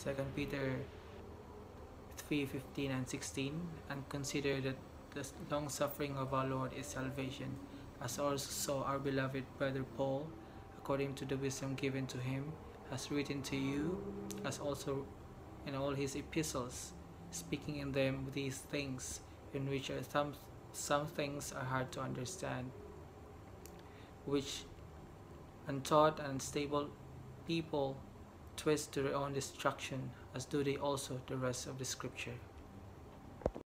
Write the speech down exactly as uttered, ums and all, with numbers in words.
Second Peter three fifteen and sixteen, and consider that the long suffering of our Lord is salvation, as also our beloved brother Paul, according to the wisdom given to him, has written to you, as also in all his epistles, speaking in them these things, in which are some, some things are hard to understand, which untaught and unstable people twist to their own destruction, as do they also the rest of the Scripture.